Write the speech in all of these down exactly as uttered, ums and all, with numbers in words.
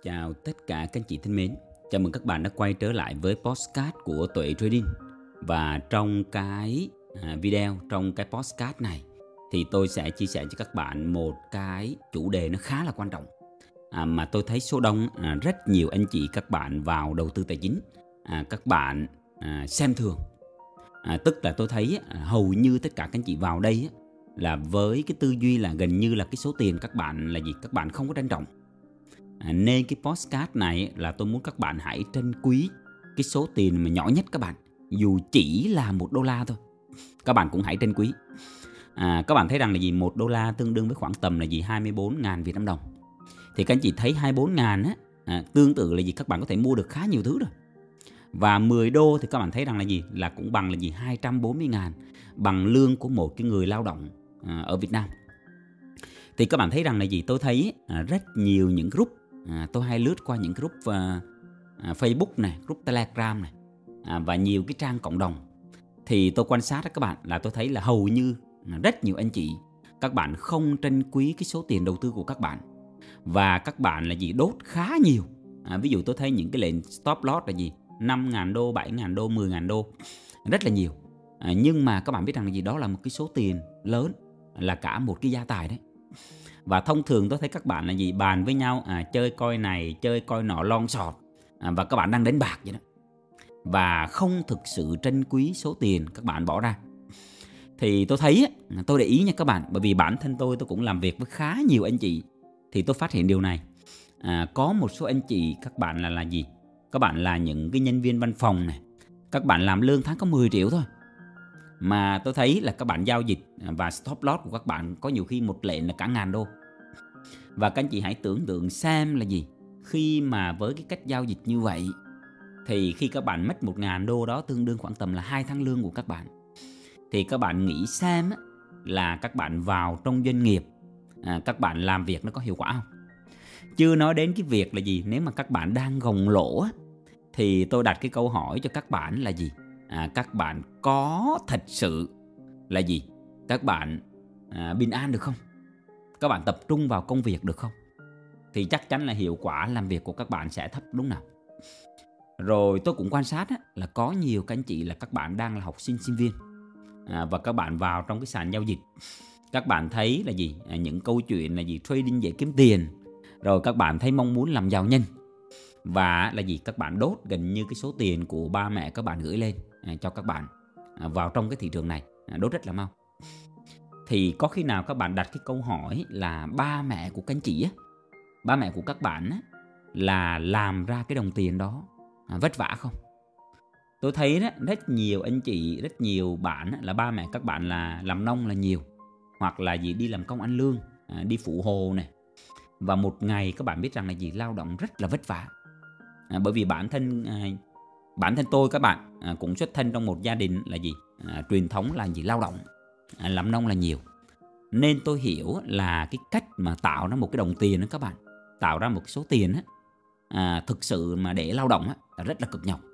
Chào tất cả các anh chị thân mến. Chào mừng các bạn đã quay trở lại với podcast của Tuệ Trading. Và trong cái video, trong cái podcast này thì tôi sẽ chia sẻ cho các bạn một cái chủ đề nó khá là quan trọng, à, mà tôi thấy số đông à, rất nhiều anh chị các bạn vào đầu tư tài chính, à, các bạn à, xem thường, à, tức là tôi thấy à, hầu như tất cả các anh chị vào đây á, là với cái tư duy là gần như là cái số tiền các bạn là gì các bạn không có trân trọng. À, nên cái podcast này là tôi muốn các bạn hãy trân quý cái số tiền mà nhỏ nhất các bạn, dù chỉ là một đô la thôi, các bạn cũng hãy trân quý. À, các bạn thấy rằng là gì một đô la tương đương với khoảng tầm là gì hai mươi bốn nghìn Việt Nam đồng. Thì các anh chị thấy hai mươi bốn nghìn á, à, tương tự là gì các bạn có thể mua được khá nhiều thứ rồi. Và mười đô thì các bạn thấy rằng là gì là cũng bằng là gì hai trăm bốn mươi nghìn, bằng lương của một cái người lao động à, ở Việt Nam. Thì các bạn thấy rằng là gì tôi thấy à, rất nhiều những group, à, tôi hay lướt qua những group à, à, Facebook này, group Telegram này, à, và nhiều cái trang cộng đồng. Thì tôi quan sát các bạn là tôi thấy là hầu như rất nhiều anh chị các bạn không trân quý cái số tiền đầu tư của các bạn, và các bạn là gì đốt khá nhiều. À, ví dụ tôi thấy những cái lệnh stop loss là gì năm nghìn đô, bảy nghìn đô, mười nghìn đô, rất là nhiều. À, nhưng mà các bạn biết rằng là gì đó là một cái số tiền lớn, là cả một cái gia tài đấy. Và thông thường tôi thấy các bạn là gì bàn với nhau à, chơi coi này, chơi coi nọ, long sọt, à, và các bạn đang đánh bạc vậy đó, và không thực sự trân quý số tiền các bạn bỏ ra. Thì tôi thấy, tôi để ý nha các bạn, bởi vì bản thân tôi tôi cũng làm việc với khá nhiều anh chị, thì tôi phát hiện điều này. À, có một số anh chị các bạn là là gì các bạn là những cái nhân viên văn phòng này, các bạn làm lương tháng có mười triệu thôi, mà tôi thấy là các bạn giao dịch và stop loss của các bạn có nhiều khi một lệnh là cả ngàn đô. Và các anh chị hãy tưởng tượng xem là gì khi mà với cái cách giao dịch như vậy, thì khi các bạn mất một ngàn đô đó tương đương khoảng tầm là hai tháng lương của các bạn. Thì các bạn nghĩ xem là các bạn vào trong doanh nghiệp, à, các bạn làm việc nó có hiệu quả không? Chưa nói đến cái việc là gì nếu mà các bạn đang gồng lỗ, thì tôi đặt cái câu hỏi cho các bạn là gì à, các bạn có thật sự là gì các bạn à, bình an được không? Các bạn tập trung vào công việc được không? Thì chắc chắn là hiệu quả làm việc của các bạn sẽ thấp, đúng nào? Rồi tôi cũng quan sát á, là có nhiều các anh chị là các bạn đang là học sinh, sinh viên, à, và các bạn vào trong cái sàn giao dịch, các bạn thấy là gì à, những câu chuyện là gì trading dễ kiếm tiền, rồi các bạn thấy mong muốn làm giàu nhanh, và là gì các bạn đốt gần như cái số tiền của ba mẹ các bạn gửi lên à, cho các bạn à, vào trong cái thị trường này, à, đốt rất là mau. Thì có khi nào các bạn đặt cái câu hỏi là ba mẹ của các anh chị á, ba mẹ của các bạn á, là làm ra cái đồng tiền đó à, vất vả không? Tôi thấy đó, rất nhiều anh chị, rất nhiều bạn á, là ba mẹ các bạn là làm nông là nhiều, hoặc là gì đi làm công ăn lương, à, đi phụ hồ này. Và một ngày các bạn biết rằng là gì lao động rất là vất vả. À, bởi vì bản thân à, bản thân tôi các bạn à, cũng xuất thân trong một gia đình là gì à, truyền thống là gì lao động, à, làm nông là nhiều. Nên tôi hiểu là cái cách mà tạo ra một cái đồng tiền đó các bạn, tạo ra một cái số tiền á, à, thực sự mà để lao động á, là rất là cực nhọc.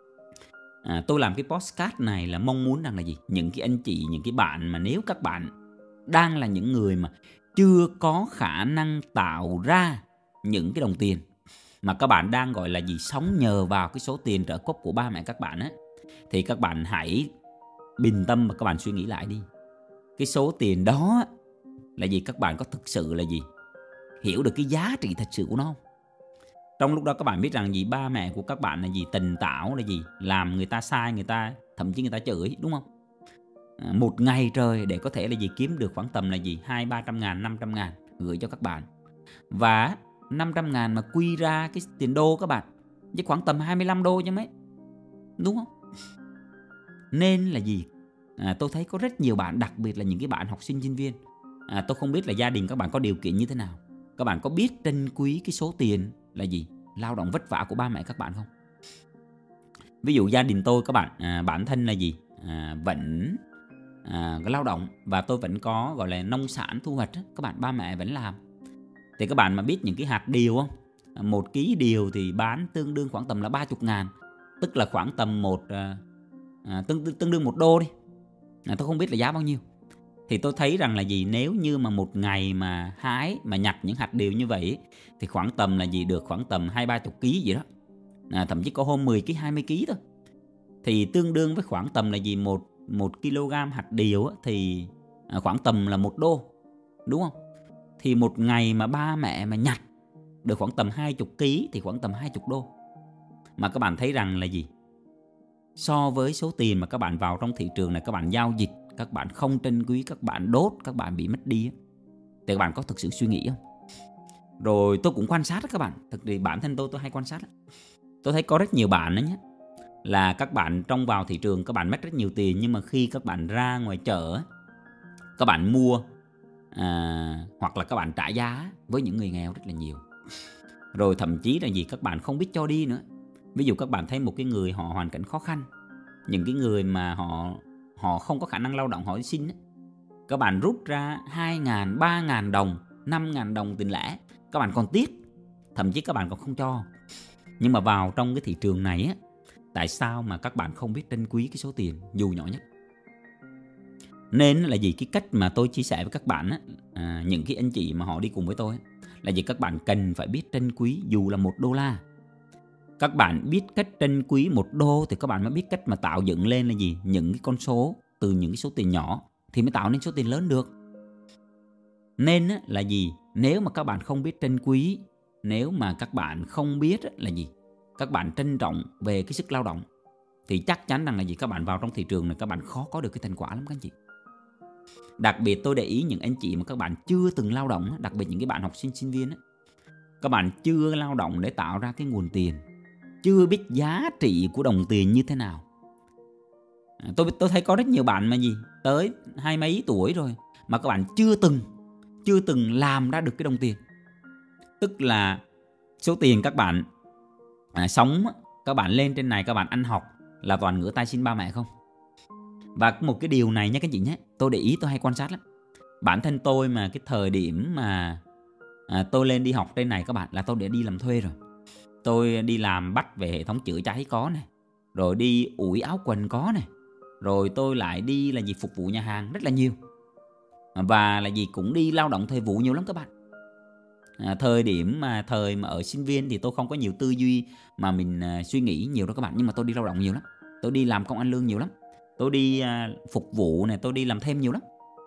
À, tôi làm cái podcast này là mong muốn rằng là gì những cái anh chị, những cái bạn mà nếu các bạn đang là những người mà chưa có khả năng tạo ra những cái đồng tiền, mà các bạn đang gọi là gì sống nhờ vào cái số tiền trợ cấp của ba mẹ các bạn á, thì các bạn hãy bình tâm và các bạn suy nghĩ lại đi. Cái số tiền đó là gì các bạn có thực sự là gì hiểu được cái giá trị thật sự của nó không? Trong lúc đó các bạn biết rằng gì ba mẹ của các bạn là gì tình tảo là gì làm người ta sai, người ta thậm chí người ta chửi, đúng không? À, một ngày trời để có thể là gì kiếm được khoảng tầm là gì hai ba trăm ngàn, năm trăm ngàn gửi cho các bạn. Và năm trăm ngàn mà quy ra cái tiền đô các bạn, chứ khoảng tầm hai mươi lăm đô chứ mấy, đúng không? Nên là gì à, tôi thấy có rất nhiều bạn, đặc biệt là những cái bạn học sinh, sinh viên, à, tôi không biết là gia đình các bạn có điều kiện như thế nào, các bạn có biết trân quý cái số tiền là gì lao động vất vả của ba mẹ các bạn không? Ví dụ gia đình tôi các bạn, à, bản thân là gì à, vẫn à, lao động, và tôi vẫn có gọi là nông sản thu hoạch các bạn, ba mẹ vẫn làm. Thì các bạn mà biết những cái hạt điều không? Một ký điều thì bán tương đương khoảng tầm là ba mươi ngàn, tức là khoảng tầm một à, tương, tương đương một đô đi, à, tôi không biết là giá bao nhiêu. Thì tôi thấy rằng là gì, nếu như mà một ngày mà hái mà nhặt những hạt điều như vậy thì khoảng tầm là gì, được khoảng tầm hai ba chục ký gì đó, à, thậm chí có hôm mười ký, hai mươi ký thôi. Thì tương đương với khoảng tầm là gì, một một kg hạt điều á, thì à, khoảng tầm là một đô, đúng không? Thì một ngày mà ba mẹ mà nhặt được khoảng tầm hai chục ký thì khoảng tầm hai chục đô. Mà các bạn thấy rằng là gì, so với số tiền mà các bạn vào trong thị trường này, các bạn giao dịch, các bạn không trân quý, các bạn đốt, các bạn bị mất đi, thì các bạn có thực sự suy nghĩ không? Rồi tôi cũng quan sát đó các bạn. Thực thì bản thân tôi tôi hay quan sát đó. Tôi thấy có rất nhiều bạn đó nhé, là các bạn trong vào thị trường các bạn mất rất nhiều tiền, nhưng mà khi các bạn ra ngoài chợ các bạn mua à, hoặc là các bạn trả giá với những người nghèo rất là nhiều. Rồi thậm chí là gì, các bạn không biết cho đi nữa. Ví dụ các bạn thấy một cái người họ hoàn cảnh khó khăn, những cái người mà họ họ không có khả năng lao động, họ đi xin ấy, các bạn rút ra hai ngàn, ba ngàn đồng, năm ngàn đồng tiền lẻ, các bạn còn tiếc, thậm chí các bạn còn không cho. Nhưng mà vào trong cái thị trường này á, tại sao mà các bạn không biết trân quý cái số tiền dù nhỏ nhất? Nên là gì, cái cách mà tôi chia sẻ với các bạn á, à, những cái anh chị mà họ đi cùng với tôi á, là gì, các bạn cần phải biết trân quý dù là một đô la. Các bạn biết cách trân quý một đô thì các bạn mới biết cách mà tạo dựng lên là gì, những cái con số từ những cái số tiền nhỏ thì mới tạo nên số tiền lớn được. Nên á, là gì, nếu mà các bạn không biết trân quý, nếu mà các bạn không biết á, là gì, các bạn trân trọng về cái sức lao động, thì chắc chắn rằng là gì, các bạn vào trong thị trường này các bạn khó có được cái thành quả lắm các anh chị. Đặc biệt tôi để ý những anh chị mà các bạn chưa từng lao động, đặc biệt những cái bạn học sinh sinh viên, các bạn chưa lao động để tạo ra cái nguồn tiền, chưa biết giá trị của đồng tiền như thế nào. Tôi tôi thấy có rất nhiều bạn mà gì, tới hai mấy tuổi rồi mà các bạn chưa từng chưa từng làm ra được cái đồng tiền. Tức là số tiền các bạn à, sống, các bạn lên trên này, các bạn ăn học là toàn ngửa tay xin ba mẹ không. Và một cái điều này nha các chị nhé, tôi để ý, tôi hay quan sát lắm. Bản thân tôi mà cái thời điểm mà à, tôi lên đi học trên này các bạn, là tôi đã đi làm thuê rồi. Tôi đi làm bắt về hệ thống chữa cháy có này, rồi đi ủi áo quần có này, rồi tôi lại đi là gì, phục vụ nhà hàng rất là nhiều. Và là gì, cũng đi lao động thời vụ nhiều lắm các bạn. À, thời điểm mà thời mà ở sinh viên thì tôi không có nhiều tư duy mà mình à, suy nghĩ nhiều đó các bạn. Nhưng mà tôi đi lao động nhiều lắm, tôi đi làm công ăn lương nhiều lắm, tôi đi à, phục vụ này, tôi đi làm thêm nhiều lắm.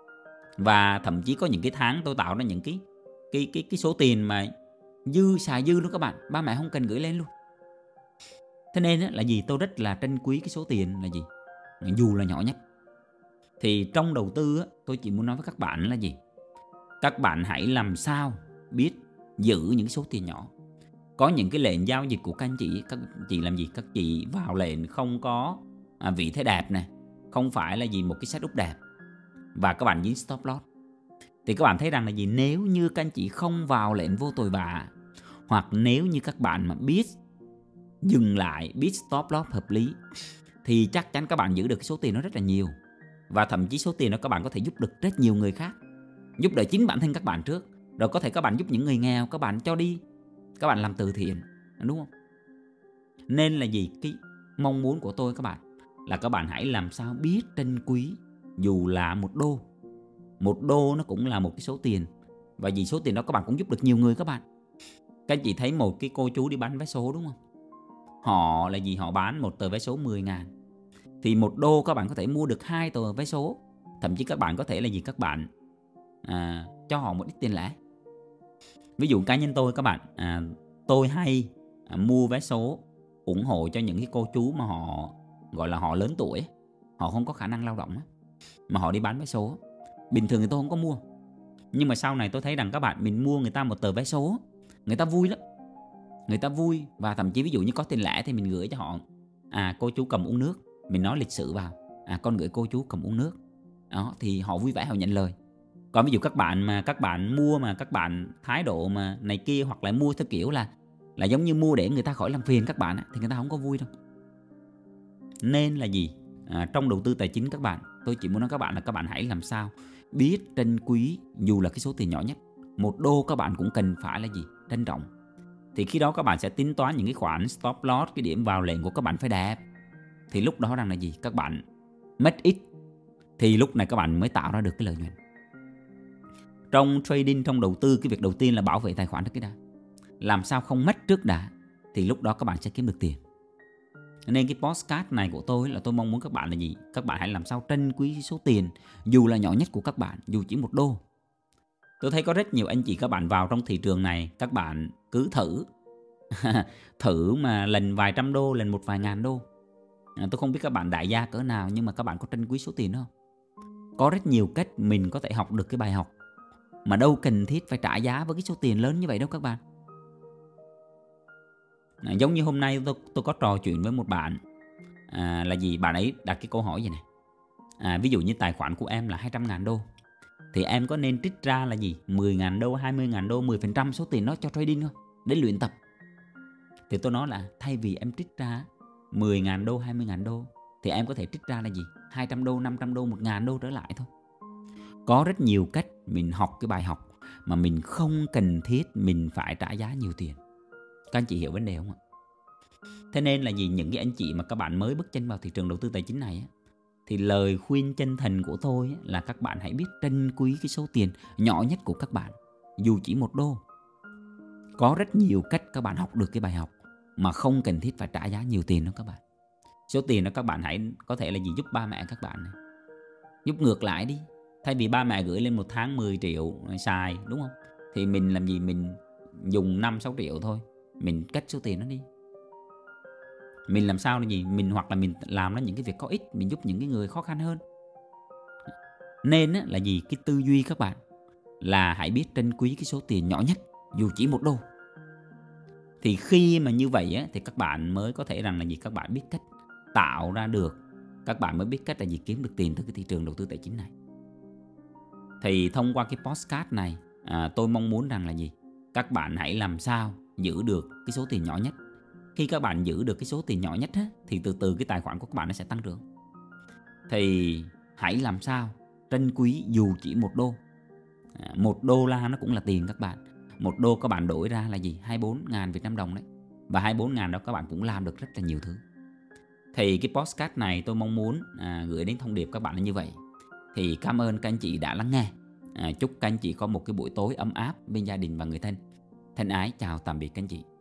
Và thậm chí có những cái tháng tôi tạo ra những cái cái cái cái số tiền mà dư xài dư luôn các bạn, ba mẹ không cần gửi lên luôn. Thế nên là gì, tôi rất là trân quý cái số tiền là gì, dù là nhỏ nhất. Thì trong đầu tư tôi chỉ muốn nói với các bạn là gì, các bạn hãy làm sao biết giữ những số tiền nhỏ. Có những cái lệnh giao dịch của các anh chị, các chị làm gì, các chị vào lệnh không có à, vị thế đẹp này, không phải là gì một cái setup đẹp, và các bạn dính stop loss. Thì các bạn thấy rằng là gì, nếu như các anh chị không vào lệnh vô tội vạ, hoặc nếu như các bạn mà biết dừng lại, biết stop loss hợp lý, thì chắc chắn các bạn giữ được cái số tiền nó rất là nhiều. Và thậm chí số tiền đó các bạn có thể giúp được rất nhiều người khác, giúp đỡ chính bản thân các bạn trước, rồi có thể các bạn giúp những người nghèo, các bạn cho đi, các bạn làm từ thiện, đúng không? Nên là gì, cái mong muốn của tôi các bạn là các bạn hãy làm sao biết trân quý dù là một đô. Một đô nó cũng là một cái số tiền, và vì số tiền đó các bạn cũng giúp được nhiều người các bạn. Các anh chị thấy một cái cô chú đi bán vé số đúng không? Họ là gì, họ bán một tờ vé số mười ngàn, thì một đô các bạn có thể mua được hai tờ vé số. Thậm chí các bạn có thể là gì, các bạn à, cho họ một ít tiền lẻ. Ví dụ cá nhân tôi các bạn, à, tôi hay à, mua vé số ủng hộ cho những cái cô chú mà họ gọi là họ lớn tuổi, họ không có khả năng lao động, mà họ đi bán vé số. Bình thường thì tôi không có mua, nhưng mà sau này tôi thấy rằng các bạn, mình mua người ta một tờ vé số, người ta vui lắm, người ta vui. Và thậm chí ví dụ như có tiền lẻ thì mình gửi cho họ, à cô chú cầm uống nước, mình nói lịch sự vào, à con gửi cô chú cầm uống nước đó, thì họ vui vẻ, họ nhận lời. Còn ví dụ các bạn mà các bạn mua mà các bạn thái độ mà này kia, hoặc là mua theo kiểu là là giống như mua để người ta khỏi làm phiền các bạn, thì người ta không có vui đâu. Nên là gì, à, trong đầu tư tài chính các bạn, tôi chỉ muốn nói các bạn là các bạn hãy làm sao biết trân quý dù là cái số tiền nhỏ nhất. Một đô các bạn cũng cần phải là gì, trân trọng. Thì khi đó các bạn sẽ tính toán những cái khoản stop loss, cái điểm vào lệnh của các bạn phải đẹp. Thì lúc đó rằng là gì, các bạn mất ít thì lúc này các bạn mới tạo ra được cái lợi nhuận. Trong trading, trong đầu tư, cái việc đầu tiên là bảo vệ tài khoản trước cái đã. Làm sao không mất trước đã, thì lúc đó các bạn sẽ kiếm được tiền. Nên cái podcast này của tôi là tôi mong muốn các bạn là gì? Các bạn hãy làm sao trân quý số tiền dù là nhỏ nhất của các bạn, dù chỉ một đô. Tôi thấy có rất nhiều anh chị các bạn vào trong thị trường này, các bạn cứ thử thử mà lần vài trăm đô, lần một vài ngàn đô. à, Tôi không biết các bạn đại gia cỡ nào, nhưng mà các bạn có trân quý số tiền đó không? Có rất nhiều cách mình có thể học được cái bài học mà đâu cần thiết phải trả giá với cái số tiền lớn như vậy đâu các bạn. à, Giống như hôm nay tôi, tôi có trò chuyện với một bạn, à, là gì? Bạn ấy đặt cái câu hỏi vậy này. à, Ví dụ như tài khoản của em là hai trăm ngàn đô, thì em có nên trích ra là gì? mười ngàn đô, hai mươi ngàn đô, mười phần trăm số tiền đó cho trading không? Để luyện tập. Thì tôi nói là thay vì em trích ra mười ngàn đô, hai mươi ngàn đô, thì em có thể trích ra là gì? hai trăm đô, năm trăm đô, một ngàn đô trở lại thôi. Có rất nhiều cách mình học cái bài học mà mình không cần thiết mình phải trả giá nhiều tiền. Các anh chị hiểu vấn đề không ạ? Thế nên là gì? Những cái anh chị mà các bạn mới bước chân vào thị trường đầu tư tài chính này á, thì lời khuyên chân thành của tôi là các bạn hãy biết trân quý cái số tiền nhỏ nhất của các bạn, dù chỉ một đô. Có rất nhiều cách các bạn học được cái bài học mà không cần thiết phải trả giá nhiều tiền đó các bạn. Số tiền đó các bạn hãy có thể là gì? Giúp ba mẹ các bạn này. Giúp ngược lại đi. Thay vì ba mẹ gửi lên một tháng mười triệu xài, đúng không? Thì mình làm gì? Mình dùng năm sáu triệu thôi, mình cất số tiền đó đi. Mình làm sao là gì? Mình hoặc là mình làm ra những cái việc có ích, mình giúp những cái người khó khăn hơn. Nên á, là gì? Cái tư duy các bạn là hãy biết trân quý cái số tiền nhỏ nhất, dù chỉ một đô. Thì khi mà như vậy á, thì các bạn mới có thể rằng là gì? Các bạn biết cách tạo ra được, các bạn mới biết cách là gì? Kiếm được tiền từ cái thị trường đầu tư tài chính này. Thì thông qua cái podcast này, à, tôi mong muốn rằng là gì? Các bạn hãy làm sao giữ được cái số tiền nhỏ nhất. Khi các bạn giữ được cái số tiền nhỏ nhất á, thì từ từ cái tài khoản của các bạn nó sẽ tăng trưởng. Thì hãy làm sao trân quý dù chỉ một đô. à, Một đô la nó cũng là tiền các bạn. Một đô các bạn đổi ra là gì? hai mươi bốn ngàn Việt Nam đồng đấy. Và hai mươi bốn ngàn đó các bạn cũng làm được rất là nhiều thứ. Thì cái podcast này tôi mong muốn à, gửi đến thông điệp các bạn là như vậy. Thì cảm ơn các anh chị đã lắng nghe. à, Chúc các anh chị có một cái buổi tối ấm áp bên gia đình và người thân. Thân ái chào tạm biệt các anh chị.